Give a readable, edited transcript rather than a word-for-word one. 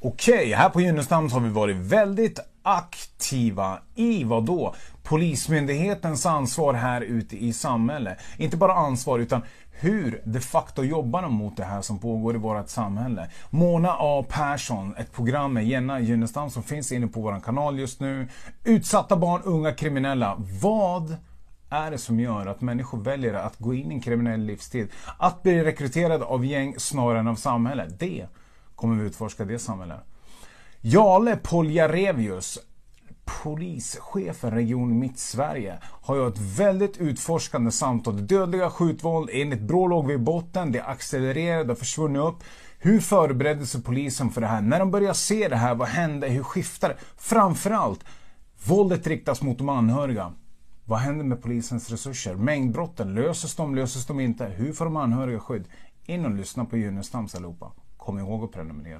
Okej, här på Gynnestam har vi varit väldigt aktiva i vad då? Polismyndighetens ansvar här ute i samhället. Inte bara ansvar utan hur de facto jobbar de mot det här som pågår i vårt samhälle. Mona A. Persson, ett program med Jenna Gynnestam som finns inne på vår kanal just nu. Utsatta barn, unga kriminella. Vad är det som gör att människor väljer att gå in i en kriminell livstid? Att bli rekryterade av gäng snarare än av samhället. Det kommer vi utforska det samhället. Jale Poljarevius, polischefen Region Mittsverige, har ju ett väldigt utforskande samtal. Dödliga skjutvåld, enligt Brå låg vid botten, det accelererade och försvunnit upp. Hur förberedde sig polisen för det här? När de börjar se det här, vad hände? Hur skiftar det? Framförallt, våldet riktas mot de anhöriga. Vad händer med polisens resurser? Mängdbrotten, löses de inte? Hur får de anhöriga skydd? In och lyssna på Gynnestams allihopa. Kom ihåg att prenumerera.